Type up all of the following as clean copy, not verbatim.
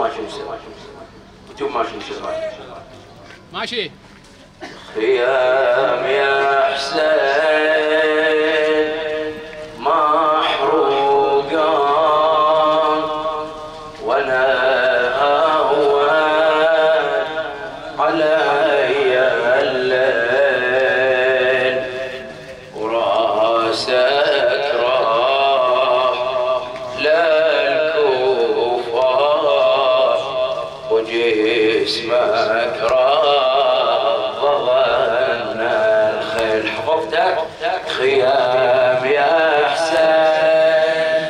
ماشي نسمع انتم ماشي نسمع ماشي. خيام يا حسين محروقة وانا هون علي الليل وراسك راح للكوفة وجسمك راح ظن الخيل. حفظتك خيام يا حسين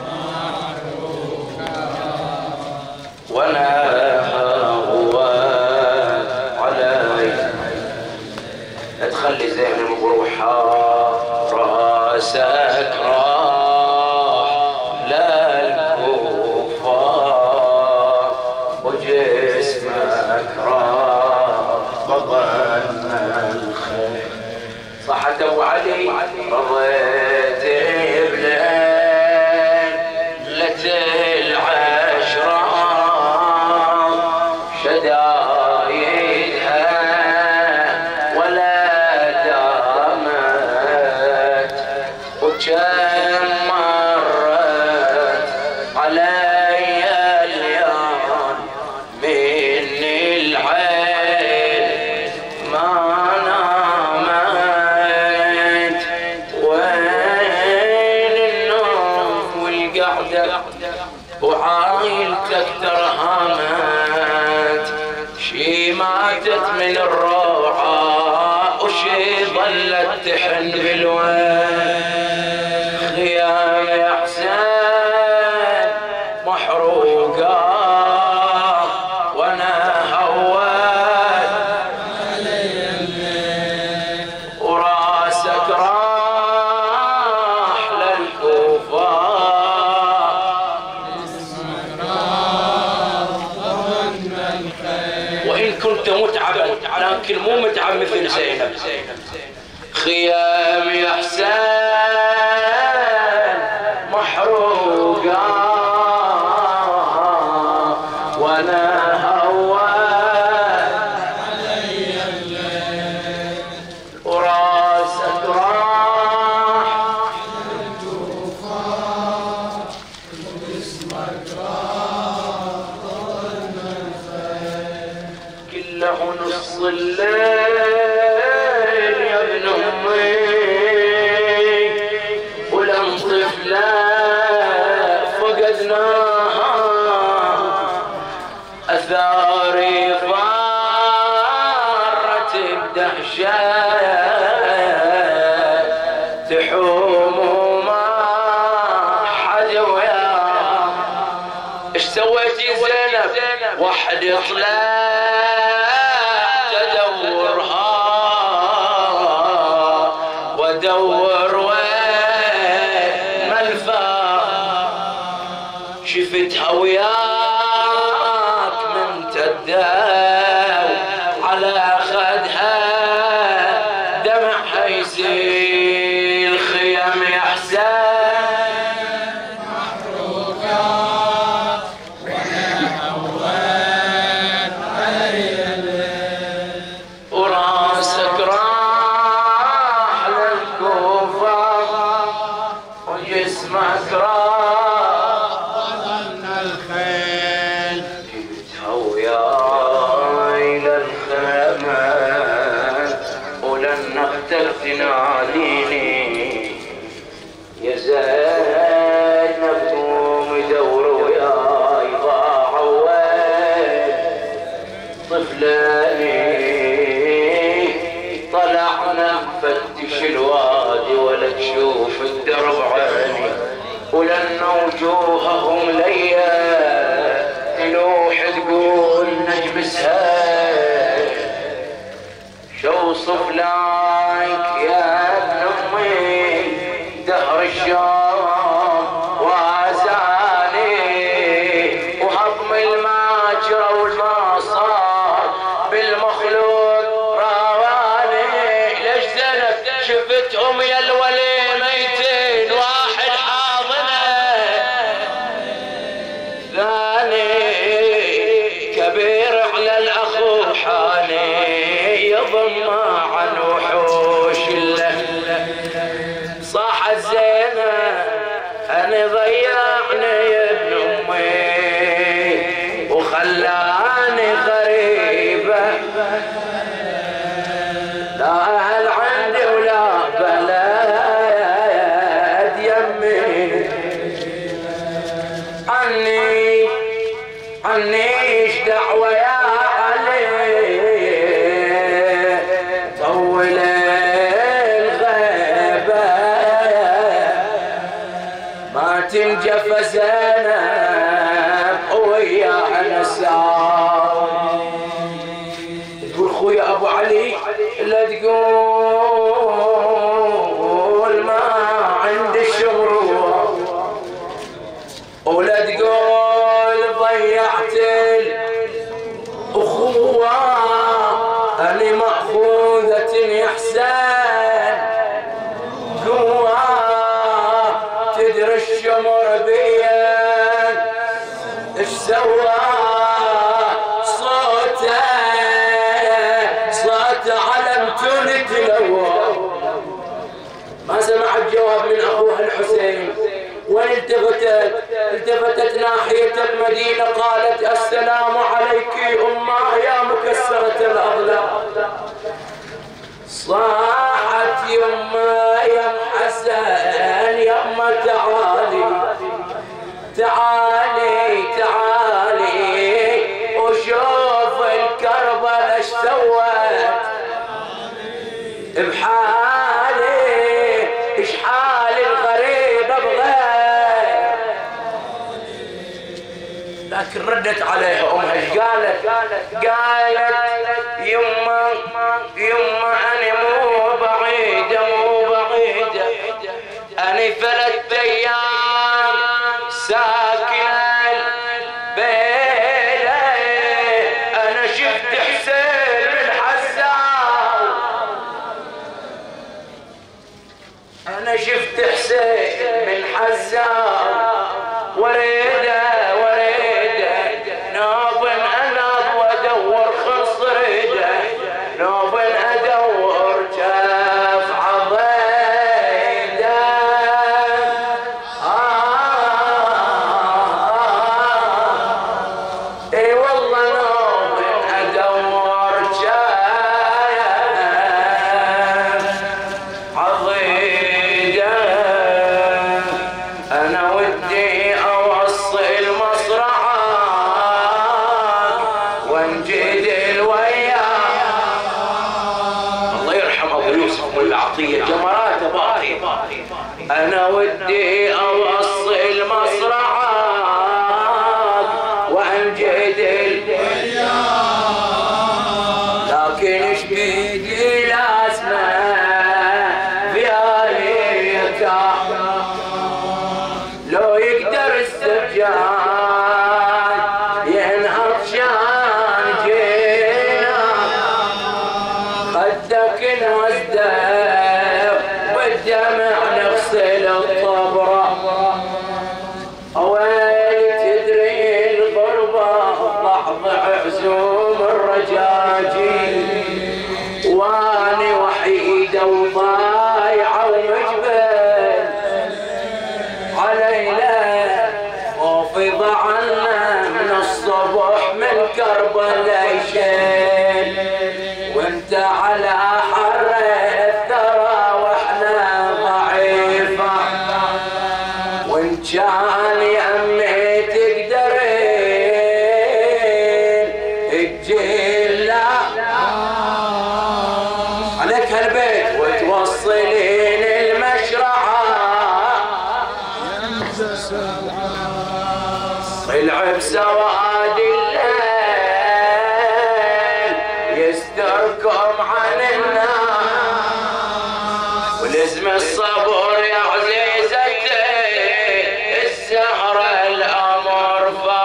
وانا هو علي لا تخلي زينب بروحها راسك راح للكوفة وجسمك راح ظن الخيل. صحت ابو علي رضيت بليلة العشرة شدايدها ولا دامت وكم مرت علي اليوم من العين ما نامت وين النوم والقعدة وعايلتك ترهمت شي ماتت من الروعة وشي ظلت تحن بالوين. خيام يا حسين محروقة وانا هوان وراسك راح للكوفة وإن كنت متعبا لكن مو متعب مثل زينب. خيام يا حسين محروقة وانا هوان علي الليل وراسك راح وجسمك راح كله نص الليل يا ابن امي ولم طفله فقدناها اثاري فارت بدهشه تحوم وما حد وياها. ايش سويتي زينب؟ واحد طلع تدورها ودور وين ملفا شفتها وياك من تداو على خدها دمعها يسيل. خيام يا حسين محروقة وراسك راح للكوفة وجسمك راح ظن الخيل. جبتها وياي للخيمة ولن نختل تناديني يا زينب قومي دور وياي ضاعوا وين طفلاني. طلعنا نفتش الوادي ولا تشوف الدرب عيني ولن وجوههم ليا تلوح تقول نجم سهل. شوصف لك يا ابن امي دهر الشام وازاني وهضم الماجرة والمصار بالمخلوق راواني. ليش زينب شفتهم يا الولي ميتين واحد حاضنه ثاني ضماعا وحوش له صاحت زينب أنا ضيعني يا ابن أمي وخلاني غريبة لا أهل عندي ولا بلد يمي عني ايش دعوة يا علي طول الغيبة ما تنجف زينب وياها نساء تقول خويا ابو علي لا تقول ما عندي شغل ولا تقول ضيعت الأخوة أنا مأخوذة يا حسين قوة تدري الشمر بيا ايش سوى صوته علمتوني تلوى ما سمعت جواب من أخوها الحسين وين التفتت ناحية المدينة قالت السلام عليك أمه يا مكسرة الأضلاع صاحت يما يا حسن يما تعالي وشوف الكربل ايش سوت بحالي ايش حال الغريب بغير لكن ردت عليها امها ايش قالت يما انا مو بعيده انا 3 ايام ساكن البيله انا شفت حسين من حزاو انا شفت حسين من حزاو وريده نوب اناض وادور خصريده نوب ادور جاف عضيده اي والله نوب ادور جاف عضيده انا ودي اوصل المصرعه وانجد الوياه الله يرحم ابو يوسف والعطيه جمرات باقي انا ودي اوصل مصرعك وانجد الوياه لكن ايش بيدي لازمه في اليك لو يقدر السجاد ينهض شان جينا خدك نوزده والدمع نغسل الطبرة ويلي تدري الغربة ضعضع عزوم الرجاجيل واني وحيدة وضايعة ومجبل علينا وفض عنا من الصبح من كربلاء شيل وانت على حر الثرى واحنا ضعيفة وان كان يا امي تقدرين تجيلا عليك هالبيت وتوصلين المشرعة طلع بسواد الليل يستركم عن الناس ولزم الصبر يا عزيزتي الزهرة الأمر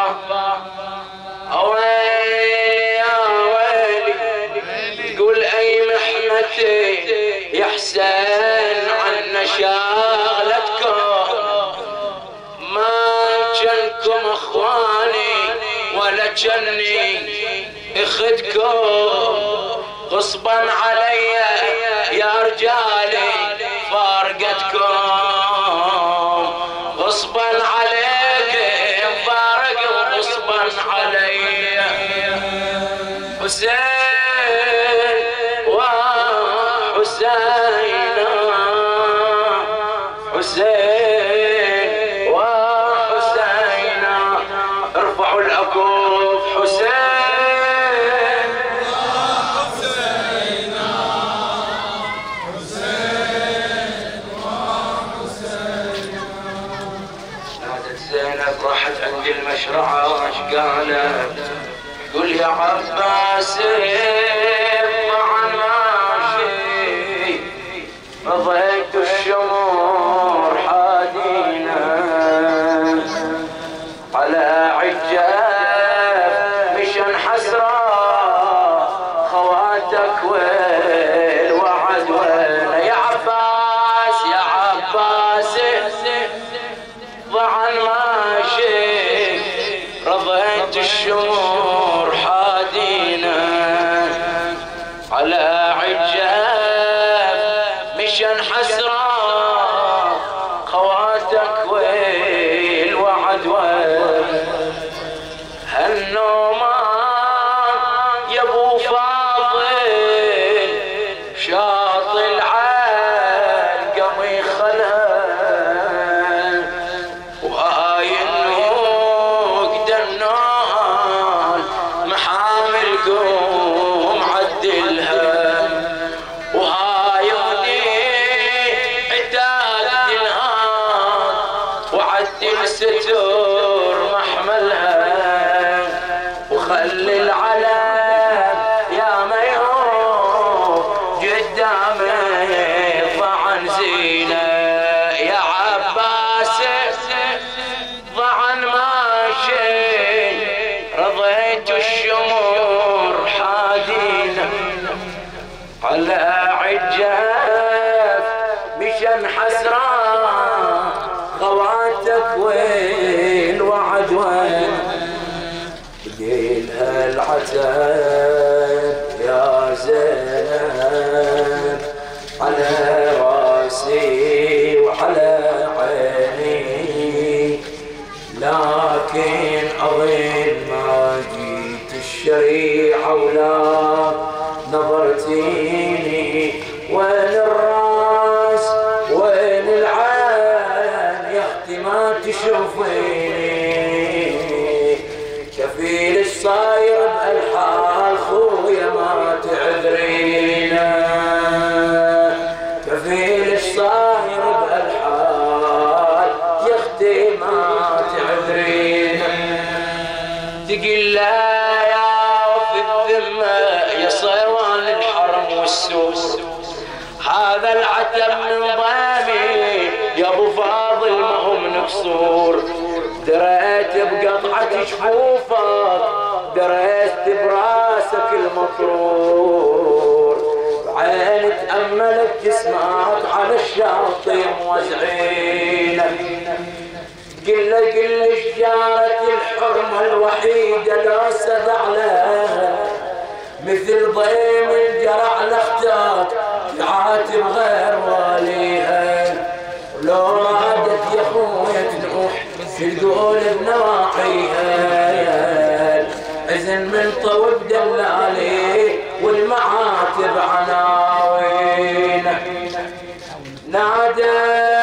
ويلي تقول أي محنتي يا حسين عنا شاغلتكم ما جنكم اخواني ولا جني اخدكم غصبا علي يا رجالي فارقتكم، غصبا عليك فارق غصبا علي. حسين وحسين حسين وحسين ارفعوا الأكف. حسين وحسين حسين وحسين. نادت زينب راحت عند المشرعة واش قالت؟ قل يا عباس عن ماشي رضيت الشمور حادينا على عجاب مشان حسرة خواتك والوعد وين يا عباس يا عباس ضع الماشي رضيت الشمور حادينا على عجاب مشان حسرة خواتك والوعد هالنومان يا ابو فاضل شاط العالقمي خلها وهاي النوق دنال محامل قوم عدلها وهاي عتاد الهاد وعدل ستور محملها وخلي العلم يا ميوم قدامي ضعن زينه يا عباس ضعن ماشي رضيت الشمور حادينا على عجاف مشان حسرة خواتك والوعد وين بقيلها العتاب يا زينب على راسي وعلى عيني لكن أظن ما جيت الشريعة ولا نظرتيني وين الراس وين العين يا اختي ما تشوفيني كفيل الصاير بهالحال خويا ما تعذرينا كفيل الصاير بهالحال يا اختي ما تعذرينا تقول لا يا وفي الذمة يا صيوان الحرم والسوق هذا العتب من ضامي يا ابو فاضل ما هم مكسور دريت بقطعة جفوفك دريت براسك المطرور عيني تأملت جسمك على الشاطئ موزعينك قل شجارة الحرمة الوحيدة لا سدع لها مثل ضيم الجرع لاختك تعاتب غير واليها ولو عادت يا خويا تنوح في القول بنواحيها اذن من طوب دلالي والمعاتب عناوينه نادى